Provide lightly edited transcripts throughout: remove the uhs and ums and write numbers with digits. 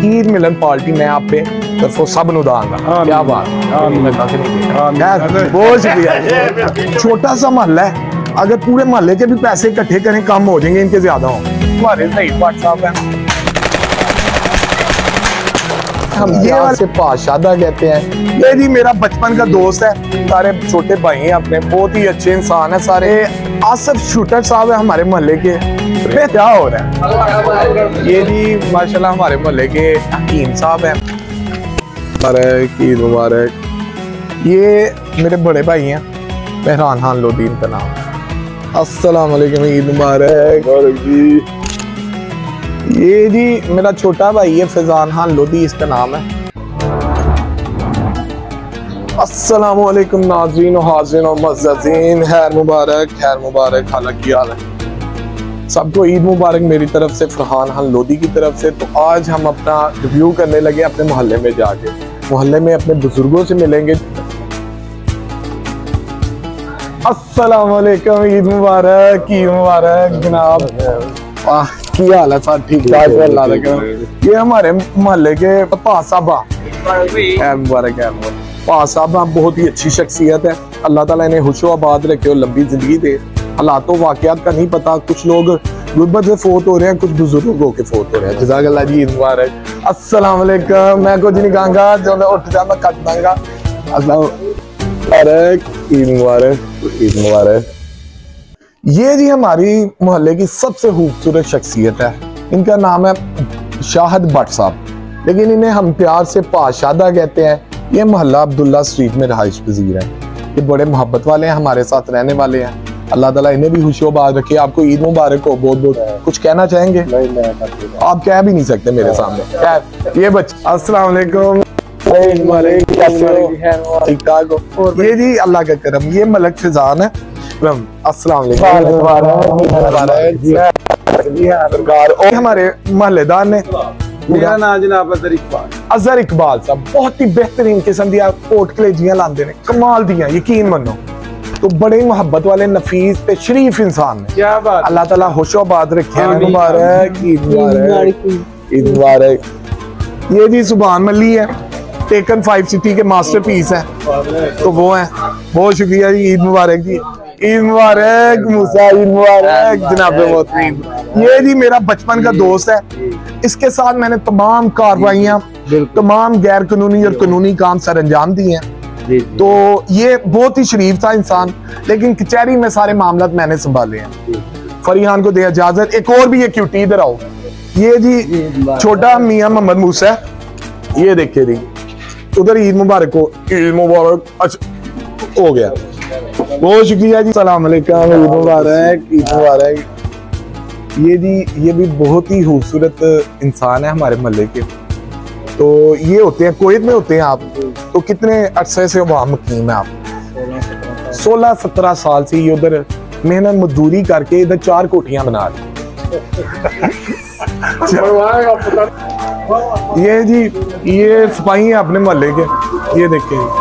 ईद मिलन party मैं आप पे तरफों सब नु दांगा। क्या बात, बहुत शुक्रिया। छोटा सा मोहल्ला है, अगर पूरे मोहल्ले के भी पैसे इकट्ठे करें कम हो जाएंगे, इनके ज्यादा हो। हमारे सही व्हाट्सएप है, हम ये वाले पाशादा कहते हैं। ये जी मेरा बचपन का दोस्त है, सारे छोटे भाई हैं अपने, बहुत ही अच्छे इंसान है सारे। आसिफ शूटर साहब है हमारे मोहल्ले के। क्या हो रहा है? ये जी माशाल्लाह हमारे मोहल्ले के हकीम साहब हैं। ईद मुबारक। ये मेरे बड़े भाई हैं, मेहरान खान लोदीन का नाम। अस्सलाम वालेकुम, ईद मुबारक। ये जी मेरा छोटा भाई है फैजान खान लोधी, इसका नाम है। अस्सलाम वालेकुम नाज़रीन और हाज़रीन और मुअज़्ज़ज़ीन, खैर मुबारक। हालांकि हाल है सबको ईद मुबारक मेरी तरफ से, फरहान खान लोधी की तरफ से। तो आज हम अपना रिव्यू करने लगे अपने मोहल्ले में जाके, मोहल्ले में अपने बुजुर्गों से मिलेंगे। अस्सलाम वालेकुम, ईद मुबारक जनाब। की हाल है सर? ठीक ठाक, अल्लाह का करम। ये हमारे मोहल्ले के पास साहबा, मुबारक साहबा बहुत ही अच्छी शख्सियत है। अल्लाह ताला इन्हें खुशो आबाद रखे और लंबी जिंदगी दे। हालातों वाकयात का नहीं पता, कुछ लोग गुर्बत से फोत हो रहे हैं, कुछ बुजुर्गों के फोत हो रहे हैं। जज़ाकल्लाह जी, ईद मुबारक। अस्सलाम वालेकुम। मैं कुछ नहीं कहूँगा, जो मैं उठ जा मैं कट दूंगा। ईद मुबारक। ये जी हमारी मोहल्ले की सबसे खूबसूरत शख्सियत है, इनका नाम है शाहद भट्ट साहब, लेकिन इन्हें हम प्यार से पाशादा कहते हैं। ये मोहल्ला अब्दुल्ला स्ट्रीट में रहाइश पजीर है। ये बड़े मोहब्बत वाले हैं, हमारे साथ रहने वाले हैं। अल्लाह ताला इन्हें भी खुशियोबाद रखे। आपको ईद मुबारक हो। बहुत बहुत कुछ कहना चाहेंगे? नहीं, आप कह भी नहीं सकते मेरे सामने। ये बच्चे अस्सलाम वालेकुम, ठीक ठाक हो? ये जी अल्लाह का करम, ये मलक फिजान है। अस्सलाम वालेकुम। हमारे मोहल्लेदार ने, मेरा नाम जनाब अजहर इकबाल साहब, बहुत ही बेहतरीन किस्म दी कोट कलेजियां लांदे ने, कमाल दियां, यकीन मनो। तो बड़े मोहब्बत वाले नफीस ते शरीफ इंसान ने। क्या बात, अल्लाह ताला खुशोबाद रखे। मुबारक, ईद मुबारक। ये जी सुभान मल्ली है, टेकन 5 सिटी के मास्टरपीस है, तो वो है। बहुत शुक्रिया जी, ईद मुबारक जी। ईद मुबारक मूसा, ईद मुबारक जनाब मोहतरम। ये जी मेरा बचपन का दोस्त है, इसके साथ मैंने तमाम कार्रवाइयाँ, तमाम गैर कानूनी और कानूनी काम सर अंजाम दिए हैं। तो ये बहुत ही शरीफ था इंसान, लेकिन कचहरी में सारे मामला मैंने संभाले हैं। फरीहान को दे इजाजत। एक और भी ये क्यूटी, इधर आओ। ये जी छोटा मियाँ मोहम्मद मूसा है, ये देखिए जी उधर। ईद मुबारक हो, ईद मुबारक। अच्छा हो गया, बहुत शुक्रिया जी। सलाम अलैकुम, ईद मुबारक, ईद मुबारक। ये जी ये भी बहुत ही खूबसूरत इंसान है हमारे मोहल्ले के। तो ये होते हैं कुवैत में होते हैं आप, तो कितने अरसे से वहाँ मुकीम है आप? 16-17 साल से ये उधर मेहनत मजदूरी करके इधर 4 कोठियां बना रहे। ये जी ये सिपाही है अपने मोहल्ले के, ये देखें।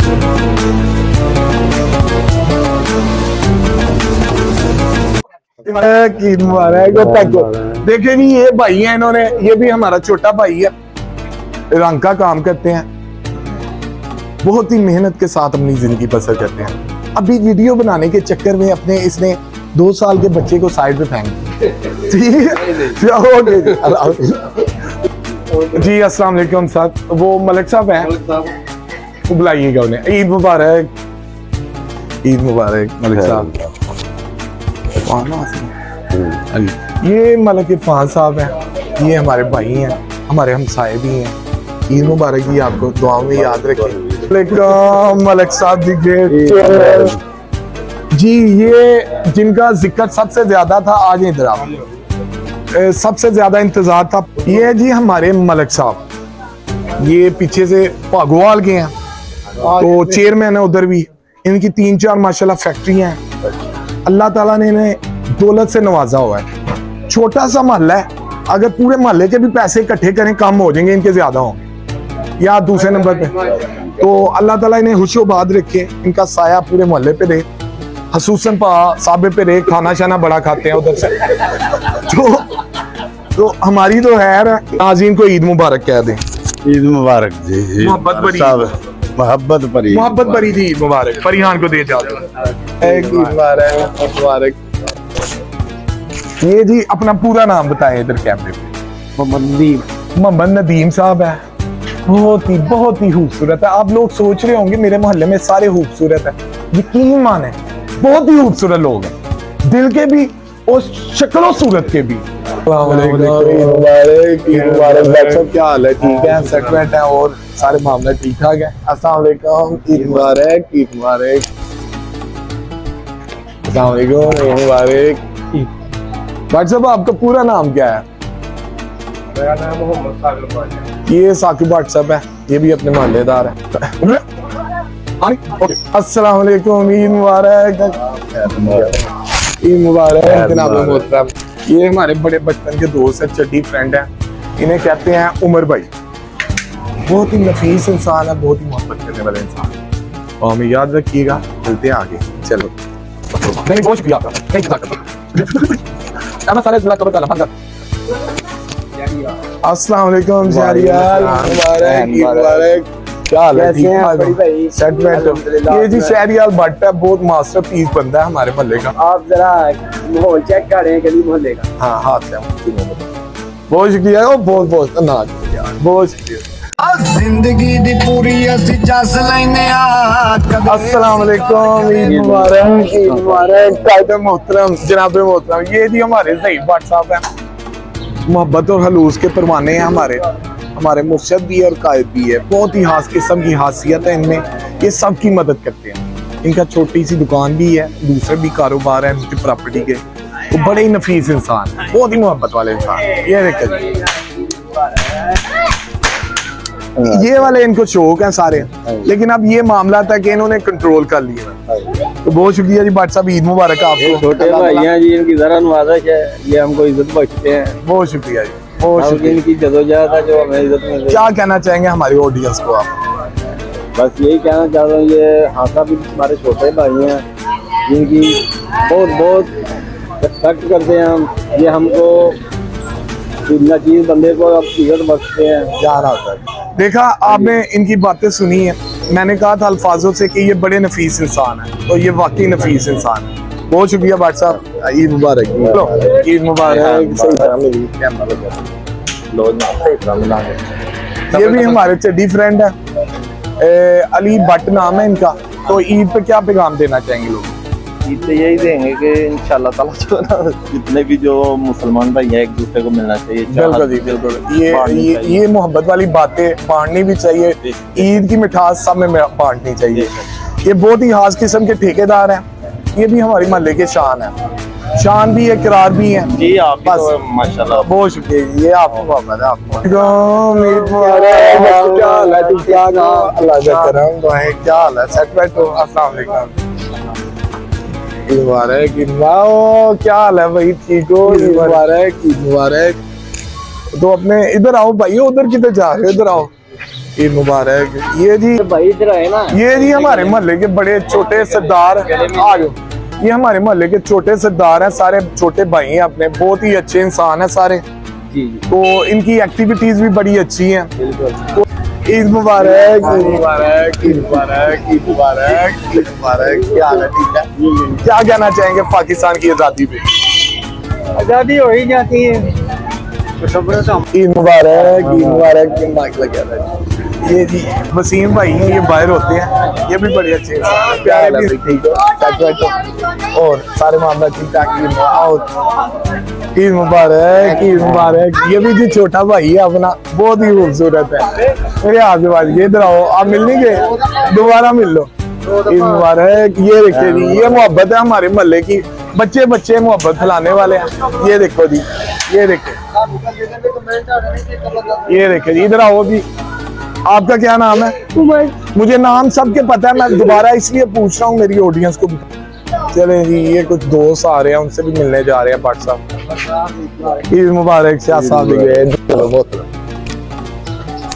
ईद मुबारक। देखिए जी ये भाई है, इन्होंने, ये भी हमारा छोटा भाई है, रंग का काम करते हैं, बहुत ही मेहनत के साथ अपनी जिंदगी बसर करते हैं। अभी वीडियो बनाने के चक्कर में अपने इसने 2 साल के बच्चे को साइड पे फेंक जी। अस्सलाम वालेकुम साहब, वो मलिक साहब हैं, बुलाइएगा उन्हें। ईद मुबारक, ईद मुबारक मलिक साहब। ये मलिक इरफान साहब हैं, ये हमारे भाई हैं, हमारे हमसाए भी हैं। ईद मुबारक जी, आपको दुआओं में याद रखें। मलिक साहब जी, ये जिनका जिक्र सबसे ज्यादा था, आज इधर आप, सबसे ज्यादा इंतजार था। ये जी हमारे मलिक साहब, ये पीछे से पागवाल के हैं, तो चेयरमैन है उधर भी। इनकी 3-4 माशाल्लाह फैक्ट्री हैं। अल्लाह ताला ने इन्हें दौलत से नवाजा हुआ है। छोटा सा मोहल्ला है, अगर पूरे मोहल्ले के भी पैसे इकट्ठे करें कम हो जाएंगे, इनके ज्यादा होंगे। या दूसरे नंबर पे, तो अल्लाह ताला इन्हें खुशोबाद रखे, इनका साया पूरे मोहल्ले पे रहे, खसूसन साबे पे रहे। खाना शाना बड़ा खाते हैं उधर से। तो तो हमारी तो है नाज़रीन को ईद मुबारक कह दें। ईद मुबारक जी। मोहब्बत भरी मोहब्बत भरी थी ईद मुबारक। फरीहान को दे मुबारक। ये जी अपना पूरा नाम बताएं इधर कैमरे पे। मोहम्मद नदीम साहब है। बहुत ही खूबसूरत है। आप लोग सोच रहे होंगे मेरे मोहल्ले में सारे खूबसूरत है, यकीन माने बहुत ही खूबसूरत लोग हैं, दिल के भी और शक्लो सूरत के भी। क्या हाल है? ठीक है, सेटमेंट है और सारे मामले ठीक ठाक है। अस्सलाम वालेकुम, ईद मुबारक, ईद मुबारक, अस्सलाम वालेकुम, ईद मुबारक। डॉक्टर साहब आपका पूरा नाम क्या है? मेरा नाम मोहम्मद साकिब है। ये साकिब भट्ट साहब है, ये भी अपने मोहल्लेदार है। अस्सलाम वालेकुम, ईद मुबारक, ईद मुबारक जनाब मोहतरम। ये हमारे बड़े बचपन के दोस्त है, चड्डी फ्रेंड है, इन्हें कहते हैं उमर भाई। बहुत ही नफीस इंसान है, बहुत ही मोहब्बत करने वाला इंसान है और हमें याद रखिएगा। चलते हैं आगे। चलो बहुत शुक्रिया आपका। अस्सलाम वालेकुम शहरियार, मुबारक, ईद मुबारक। क्या हाल है? ठीक है, सेटमेंट। ये जी शहरियार भट्ट है, बहुत मास्टरपीस बंदा है हमारे मोहल्ले का। आप जरा माहौल चेक करें गली मोहल्ले का। हाँ हाथ से बहुत शुक्रिया, बहुत बहुत शुक्रिया। जिंदगी दी पूरी असी जस लैने आ। अस्सलाम वालेकुम, ईद मुबारक, ईद मुबारक। कायदे मोहतरम जनाब मोहतरम, ये जी हमारे ज़हीर भट्ट साहब हैं, मोहब्बत और हलूस के परवाने हैं हमारे मुर्शद भी और कायद भी है। बहुत ही खास किस्म की खासियत है इनमें, ये सब की मदद करते हैं। इनका छोटी सी दुकान भी है, दूसरे भी कारोबार है इनकी प्रॉपर्टी के। वो बड़े ही नफीस इंसान, बहुत ही मोहब्बत वाले इंसान। ये देखिए, ये वाले इनको शौक है सारे, लेकिन अब ये मामला था कि इन्होंने कंट्रोल कर लिया। तो बहुत शुक्रिया जी भट्ट साहब, ईद मुबारक आपको। छोटे भाई हैं जी, इनकी जरा नवाज़िश है, ये हमको इज्जत बख्शते हैं। बहुत शुक्रिया जी, बहुत शुक्रिया। इनकी जदोजहद है जो हमें इज्जत मिल रही है। क्या कहना चाहेंगे हमारी ऑडियंस को आप? बस यही कहना चाहता हूँ, ये हाथा भी हमारे छोटे भाई हैं, जिनकी बहुत रिस्पेक्ट करते हैं हम। ये हमको चीज बंदे को अब इज्जत बख्शते हैं। जा रहा था। देखा आपने इनकी बातें सुनी है, मैंने कहा था अल्फाजों से कि ये बड़े नफीस इंसान है, तो ये वाकई नफीस इंसान है। बहुत शुक्रिया भट्ट साहब, ईद मुबारक। ईद मुबारक। ये भी हमारे चड्डी फ्रेंड है, अली भट्ट नाम है इनका। तो ईद पे क्या पैगाम देना चाहेंगे लोग? ईद पे यही देंगे कि इंशाल्लाह ताला जो ना जितने भी जो मुसलमान भाई हैं एक दूसरे को मिलना चाहिए। बिल्कुल जी, बिल्कुल। ये मोहब्बत वाली बातें बांटनी भी चाहिए, ईद की मिठास सब में बांटनी चाहिए। ये बहुत ही खास किस्म के ठेकेदार हैं, ये भी हमारी मोहल्ले के शान है, शान भी है, किरार भी है जी। आप बस तो माशाल्लाह बहुत शुक्रिया। ये आपको मोहब्बत है आपको। क्या हाल है? सेटमेंट हो? अस्सलाम वालेकुम, ईद मुबारक। क्या हाल है भाई? ठीक हो? ईद मुबारक, ईद मुबारक। तो अपने इधर आओ भाई, उधर किधर जा रहे हो? इधर आओ, ईद मुबारक। ये जी भाई इधर है ना, ये जी हमारे मोहल्ले के बड़े छोटे सरदार आ जाओ। ये हमारे मोहल्ले के छोटे सरदार हैं, सारे छोटे भाई हैं अपने, बहुत ही अच्छे इंसान हैं सारे। तो इनकी एक्टिविटीज भी बड़ी अच्छी हैं। ईद मुबारक, ईद मुबारक, ईद मुबारक, ईद मुबारक, ईद मुबारक। क्या हाल है? ठीक है। क्या कहना चाहेंगे पाकिस्तान की आज़ादी पे? आजादी हो ही जाती है। ईद मुबारक, ईद मुबारक। माइक लगा है। ये जी वसीम भाई हैं, ये बाहर होते हैं, ये भी बड़े अच्छे इंसान हैं, प्यारे भी। ठीक है और सारे मामला ठीक ठाक। ईद मुबारक, ईद मुबारक। ये भी जी छोटा भाई है अपना, बहुत ही खूबसूरत है। मेरे आजू-बाजू इधर आओ, आप मिल नहीं गए, दोबारा मिल लो। ईद मुबारक। ये देखिए जी, ये मोहब्बत है हमारे मोहल्ले की, बच्चे मोहब्बत फैलाने वाले हैं। ये देखो जी, ये देखो, ये देखिए जी, इधर आओ जी। आपका क्या नाम है? मुझे नाम सबके पता है, मैं दोबारा इसलिए पूछ रहा हूँ मेरी ऑडियंस को। चले जी, ये कुछ दोस्त आ रहे हैं, उनसे भी मिलने जा रहे हैं भट्ट साहब। ईद मुबारक। शाह साहब भी गए।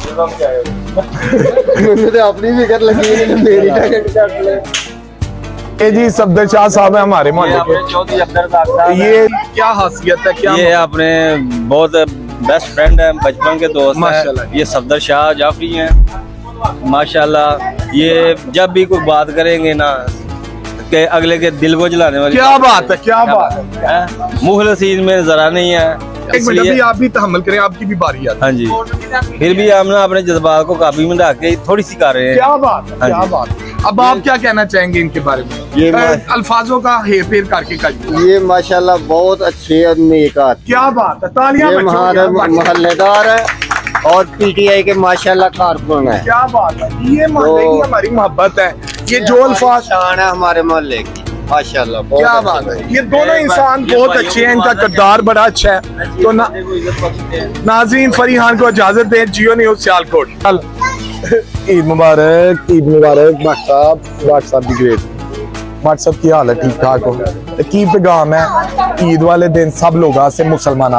मुझे अपनी फिक्र लगी है, मेरी ये जी सफदर शाह साहब है हमारे मोहल्ले के। चौधरी अब्दुल साहब ये क्या हासियत है, क्या ये अपने बहुत बेस्ट फ्रेंड है, बचपन के दोस्त माशाल्लाह। हैं। ये सफदर शाह जाफरी हैं माशाल्लाह। ये जब भी कोई बात करेंगे ना के अगले के दिल को जलाने वाली क्या बात है, क्या बात है। मुखलसीन में जरा नहीं है। एक मिनट अभी आप भी तहम्मुल करें, आपकी भी बारी आती है। हाँ जी, फिर भी हम ना अपने जज्बात को काबू में रख के थोड़ी सी कर रहे हैं। क्या बात है, हाँ क्या जी। बात है। अब आप क्या कहना चाहेंगे इनके बारे में? ये अल्फाजों का हेर फेर करके कहिए। ये माशाल्लाह बहुत अच्छे और नेक आदमी। क्या बात है, तालियां ये बजाओ हमारे यार, माशाल्लाह। मोहल्लेदार है और पीटीआई के माशाल्लाह कारकुन है। क्या बात है, ये मोहल्ले की हमारी मोहब्बत है। ये जो अल्फाज शान है हमारे मोहल्ले की माशाल्लाह। क्या बात है। ये दोनों इंसान बहुत अच्छे हैं, इनका किरदार बड़ा अच्छा है। तो नाज़रीन फरीहान को इजाजत दें। Geo News Sialkot. ईद मुबारक, ईद मुबारक। व्हाट्सएप भी ग्रेट। व्हाट्सएप की हालत ठीक ठाक हो। की पैगाम है ईद वाले दिन सब लोग से मुसलमान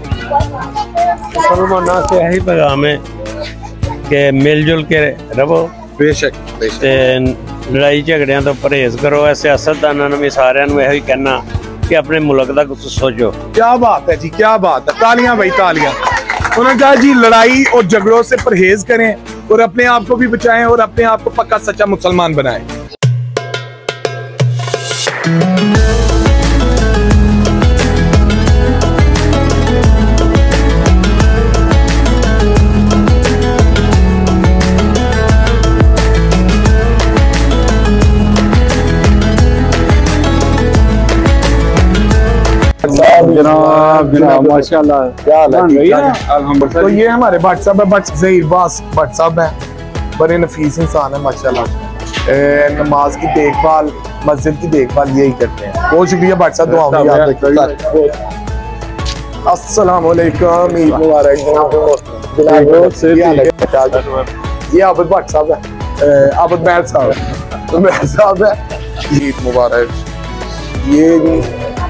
मुसलमाना से यही पैगाम है कि मिलजुल के रहो, बेशक लड़ाई झगड़िया तो परहेज करो। सियासतदाना ने भी सारे यही कहना कि अपने मुल्क का कुछ सोचो। क्या बात है जी, क्या बात है। तालियां भाई, तालियां। उन्होंने कहा जी लड़ाई और झगड़ों से परहेज करें और अपने आप को भी बचाएं और अपने आप को पक्का सच्चा मुसलमान बनाएं। जनाब माशाल्लाह क्या हाल है, ठीक ठाक है? अल्हम्दुलिल्लाह। तो ये हमारे व्हाट्सएप है, व्हाट्सएप है। बड़े नफीस इंसान है माशाल्लाह। नमाज की देखभाल, मस्जिद की देखभाल यही करते हैं। बहुत शुक्रिया व्हाट्सएप दुआओं की याद रखिए। अस्सलाम वालेकुम, ईद मुबारक जनाब। ये आबद व्हाट्सएप है, आबद महल साहब है। ईद मुबारक। ये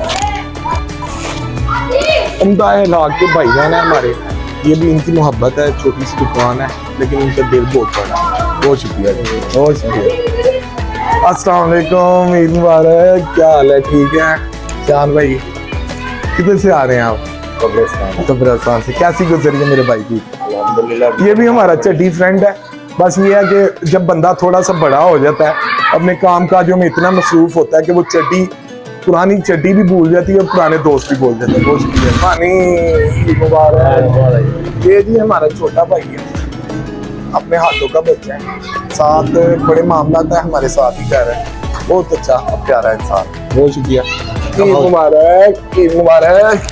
उम्दा इलाके के भाईजान है हमारे, ये भी इनकी मोहब्बत है। छोटी सी दुकान है लेकिन इनका दिल बहुत बड़ा है। बहुत शुक्रिया जी, बहुत शुक्रिया। अस्सलाम वालेकुम, ईद मुबारक। क्या हाल है, ठीक है? जान भाई किधर से आ रहे हैं आप? कब्रिस्तान से। कैसी गुजरी है मेरे भाई की? ये भी हमारा चड्डी फ्रेंड है। बस ये है कि जब बंदा थोड़ा सा बड़ा हो जाता है, अपने काम काजों में इतना मसरूफ होता है कि वो पुरानी चड्डी भी भूल जाती है और पुराने दोस्त भी भूल जाते हैं। बहुत शुक्रिया। पानी मुबारक। ये जी हमारा छोटा भाई है, अपने हाथों का बच्चा है, साथ बड़े मामला है, हमारे साथ ही कर रहा है। बहुत अच्छा प्यारा इंसान। बहुत शुक्रिया। ईद मुबारक, ईद मुबारक।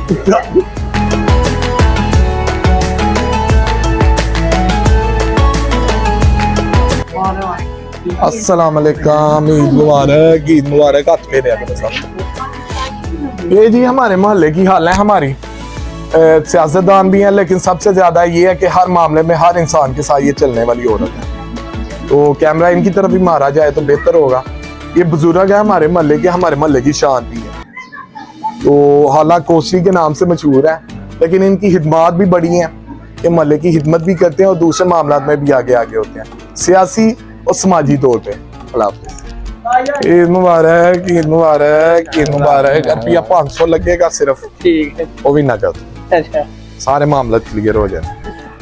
अस्सलाम वालेकुम, ईद मुबारक, ईद मुबारक। हाथ मेरे मेरे साथ। ये जी हमारे मोहल्ले की हाल है। हमारी सियासतदान भी हैं, लेकिन सबसे ज्यादा ये है कि हर मामले में हर इंसान के साथ ये चलने वाली औरत है। तो कैमरा इनकी तरफ भी मारा जाए तो बेहतर होगा। ये बुजुर्ग है हमारे मोहल्ले की शान भी है। तो हाला कोसी के नाम से मशहूर है, लेकिन इनकी खिदमत भी बड़ी हैं। ये मोहल्ले की खिदमत भी करते हैं और दूसरे मामला में भी आगे आगे होते हैं, सियासी और समाजी तौर पे। ईद मुबारक, ईद मुबारक, ईद मुबारक। रुपया 500 लगेगा सिर्फ, ठीक है। वो भी नकद। सारे मामला क्लियर हो जाए।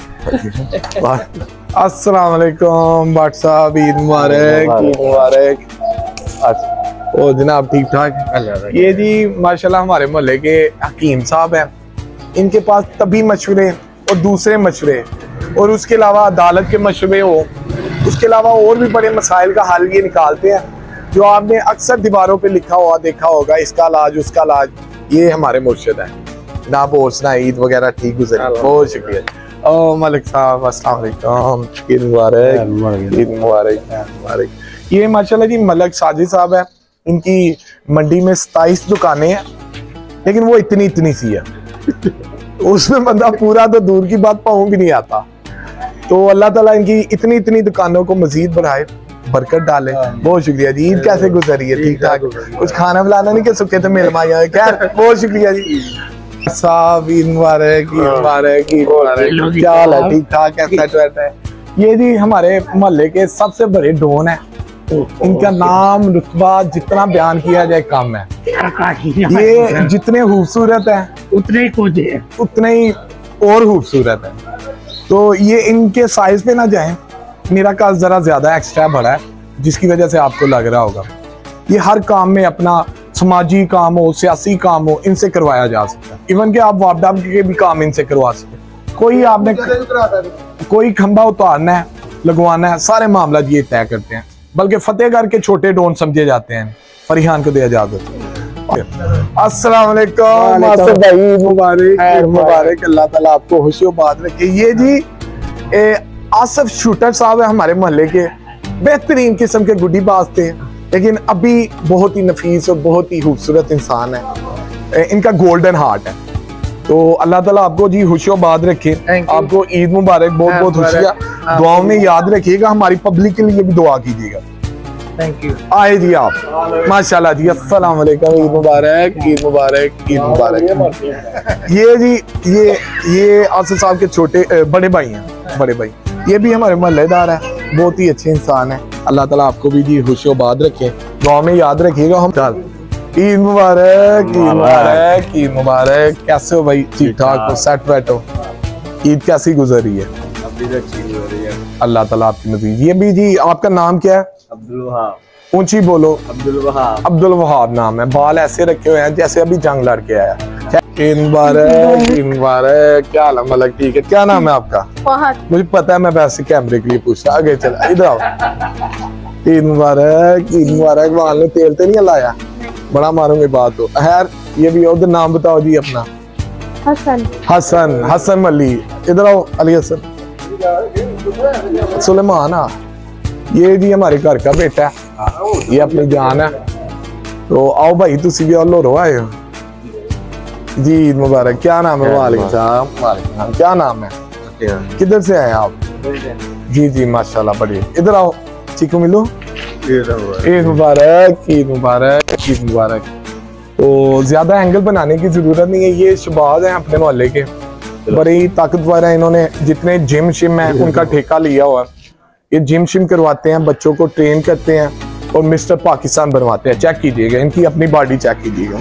अस्सलाम वालेकुम व्हाट्सएप। ईद मुबारक, ईद मुबारक। अच्छा, ओ जनाब ठीक ठाक। ये जी माशाल्लाह हमारे मोहल्ले के हकीम साहब हैं। इनके पास तभी मशवरे और दूसरे मशवरे और उसके अलावा अदालत के मशवरे हो, उसके अलावा और भी बड़े मसाइल का हल ये निकालते हैं, जो आपने अक्सर दीवारों पे लिखा हुआ देखा होगा, इसका इलाज उसका इलाज। ये हमारे मुर्शिद हैं जनाब। और सुना ईद वगैरह ठीक गुजरी? बहुत शुक्रिया। ओ मलिक साहब अस्सलाम वालेकुम, ईद मुबारक, ईद मुबारक। ये माशाल्लाह जी मलिक साजिद साहब है। इनकी मंडी में 27 दुकानें हैं, लेकिन वो इतनी सी है। उसमें बंदा पूरा तो दूर की बात पाऊं भी नहीं आता। तो अल्लाह ताला इनकी इतनी दुकानों को मजीद बढ़ाए, बरकत डाले। बहुत शुक्रिया जी। ईद कैसे गुजरी है? ठीक ठाक। कुछ खाना बनाना नहीं कि सुखे तो मेल माया। खैर बहुत शुक्रिया जी साहब। ईद मुबारक, ईद मुबारक, ईद मुबारक। क्या हाल है? ठीक ठाक है, सेट है। ये जी हमारे मोहल्ले के सबसे बड़े डॉन है। इनका नाम रुतबा जितना बयान किया जाए कम है। ये जितने खूबसूरत है उतने ही खोजे हैं। उतने ही और खूबसूरत है। तो ये इनके साइज पे ना जाए, मेरा काज जरा ज्यादा एक्स्ट्रा बड़ा है जिसकी वजह से आपको लग रहा होगा। ये हर काम में अपना समाजी काम हो, सियासी काम हो, इनसे करवाया जा सकता है। इवन कि आप वापडाप के भी काम इनसे करवा सकते हैं। कोई आपने कोई खंबा उतारना है, लगवाना है, सारे मामला ये तय करते हैं। बल्कि फतेहगढ़ के छोटे डोन समझे जाते हैं। फरीहान को दिया इजाजत। अस्सलाम वालेकुम मास्टर भाई, मुबारक मुबारक, अल्लाह ताला आपको खुशियोबाद रखे। ये जी आसिफ शूटर साहब है, हमारे मोहल्ले के बेहतरीन किस्म के गुड्डी बाज थे, लेकिन अभी बहुत ही नफीस और बहुत ही खूबसूरत इंसान है। इनका गोल्डन हार्ट है। तो अल्लाह ताला आपको जी खुशियोबाद रखे। आपको ईद मुबारक, बहुत बहुत खुशियाँ। दुआओं में याद रखिएगा, हमारी पब्लिक के लिए भी दुआ कीजिएगा। Thank you. आए जी आप, माशाल्लाह जी, अस्सलाम वालेकुम, ईद मुबारक, ईद मुबारक, ईद मुबारक। ये जी ये आसिफ साहब के छोटे बड़े भाई हैं, बड़े भाई। ये भी हमारे मोहल्लेदार है, बहुत ही अच्छे इंसान है। अल्लाह ताला आपको भी जी खुशियोबाद रखे, दुआ में याद रखिएगा। हम चल ईद मुबारक, ईद मुबारक, ईद मुबारक। कैसे हो भाई? ठीक ठाक हो? सेट वेट हो? ईद कैसी गुजरी है? अल्लाह ताला आपकी मजीद। ये भी जी, आपका नाम क्या है? अब्दुल वहाब। ऊंची बोलो। अब्दुल वहाब। अब्दुल वहाब नाम है। बाल ऐसे रखे हुए हैं जैसे अभी जंग लड़ के आया। ईद मुबारक, ईद मुबारक। क्या हाल है मलक? ठीक है। क्या नाम है आपका? मुझे पता है, मैं वैसे कैमरे के लिए पूछ रहा। आगे चला, इधर आओ। ईद मुबारक, ईद मुबारक। बाल में तेल तो नहीं लाया? बड़ा मारूंगे बात हो। खैर, ये भी उधर नाम बताओ जी अपना। हसन। हसन, हसन मली। इधर आओ। अली हसन, सुलेमान। ये जी हमारे घर का बेटा है, ये अपनी जान है। तो आओ भाई, तुसी भी और लो आए हो जी। ईद मुबारक। क्या नाम है? वालेकुम सलाम। वालेकुम। क्या नाम है? किधर से आए आप? जी जी माशाल्लाह, बढ़िया। इधर आओ, चीकू मिलो। ईद मुबारक, ईद मुबारक, ईद मुबारक। तो ज्यादा एंगल बनाने की जरूरत नहीं है। ये शबाज हैं अपने मोहल्ले के, बड़े ही ताकतवर हैं। इन्होंने जितने जिम शिम है उनका ठेका लिया हुआ है। ये जिम शिम करवाते हैं, बच्चों को ट्रेन करते हैं और मिस्टर पाकिस्तान बनवाते हैं। चेक कीजिएगा, इनकी अपनी बॉडी चेक कीजिएगा।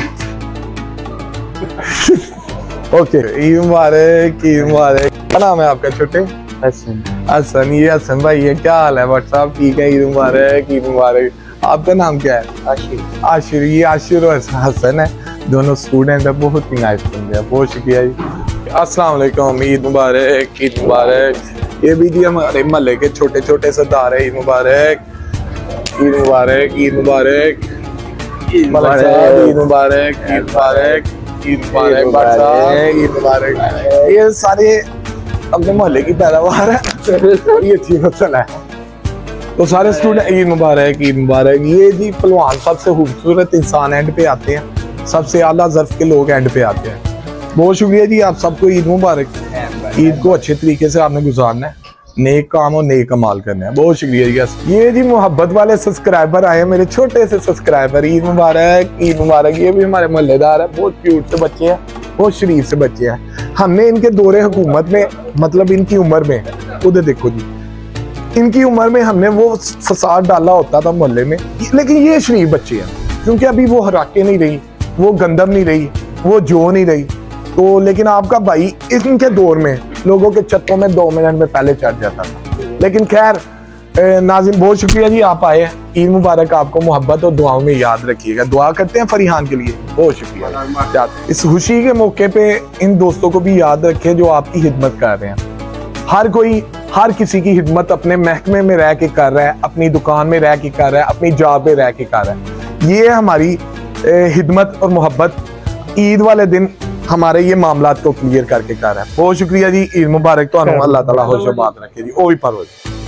ओके, ईद मुबारक, ईद मुबारक। क्या नाम है आपका? छोटे हसन। हसन। ये हसन भाई है। क्या हाल है? व्हाट्सएप ठीक है? ईद मुबारक, ईद मुबारक। आपका नाम क्या है? आशिर। आशिर। ये आशिर और हसन है, दोनों स्टूडेंट है। बहुत ही नाइस बंदे हैं, बहुत शुक्रिया जी। अस्सलाम वालेकुम, ईद मुबारक, ईद मुबारक। ये भी जी हमारे मोहल्ले के छोटे छोटे सरदार है। ईद मुबारक, ईद मुबारक, ईद मुबारक, ईद मुबारक, ईद मुबारक, ईद मुबारक, ईद मुबारक, ईद मुबारक। ये सारे अपने मोहल्ले की पैदावार है, बड़ी अच्छी फसल है। तो सारे स्टूडेंट ईद मुबारक, ईद मुबारक। ये जी पहलवान सबसे खूबसूरत इंसान एंड पे आते हैं, सबसे आला ज़र्फ के लोग एंड पे आते हैं। बहुत शुक्रिया जी, आप सबको ईद मुबारक। ईद को अच्छे तरीके से आपने गुजारना है, नेक काम और नेक कमाल करना है। बहुत शुक्रिया जी। ये जी मोहब्बत वाले सब्सक्राइबर आए, मेरे छोटे से सब्सक्राइबर। ईद मुबारक, ईद मुबारक। ये भी हमारे मोहल्लेदार है, बहुत क्यूट से बच्चे हैं, बहुत शरीफ से बच्चे हैं। हमने इनके दौरे हुकूमत में, मतलब इनकी उम्र में, उधर देखो जी, इनकी उम्र में हमने वो फसाद डाला होता था मोहल्ले में, लेकिन ये शरीफ बच्चे हैं क्योंकि अभी वो हराके नहीं रही, वो गंदम नहीं रही, वो जो नहीं रही। तो लेकिन आपका भाई इनके दौर में लोगों के छतों में 2 मिनट में पहले चढ़ जाता था। लेकिन खैर नाज़िम, बहुत शुक्रिया जी आप आए। ईद मुबारक आपको। मोहब्बत और दुआओं में याद रखिएगा। दुआ करते हैं फरीहान के लिए। बहुत शुक्रिया। इस खुशी के मौके पे इन दोस्तों को भी याद रखें जो आपकी खिदमत कर रहे हैं। हर कोई, हर किसी की खिदमत अपने महकमे में रह के कर रहा है, अपनी दुकान में रह के कर रहा है, अपनी जॉब पे रह के कर रहा है। ये हमारी खिदमत और मोहब्बत ईद वाले दिन हमारे ये मामलात को क्लियर करके कर रहा है। बहुत शुक्रिया जी। ईद मुबारक। तो अल्लाह ताला खुशबाद रखे जी। ओ भी परवज।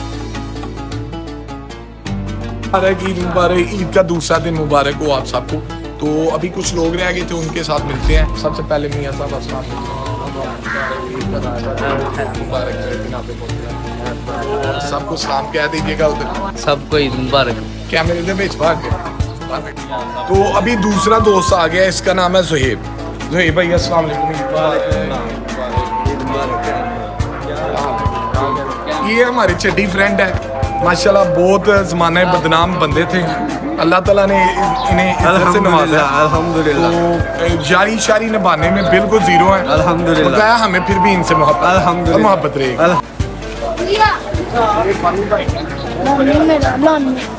ईद मुबारक। ईद का दूसरा दिन मुबारक हो आप सबको। तो अभी कुछ लोग रह गए थे, उनके साथ मिलते हैं। सबसे पहले मियां साहब अस्सलाम वालेकुम। सबको सलाम कह दीजिएगा उधर। सबको ईद मुबारक। कैमरे से भेजवा के। तो अभी दूसरा दोस्त आ गया, इसका नाम है ज़ुहैब। ज़ुहैब भाई अस्सलाम वालेकुम। ये हमारी छठी फ्रेंड है, माशाल्लाह बहुत ज़माने बदनाम बंदे थे, अल्लाह ताला ने इन्हें इज्जत से नवाजा। अल्हम्दुलिल्लाह तो यारी शारी निभाने में बिल्कुल जीरो है अल्हम्दुलिल्लाह। बताया हमें फिर भी इनसे मोहब्बत अल्हम्दुलिल्लाह। मोहब्बत रहेगी।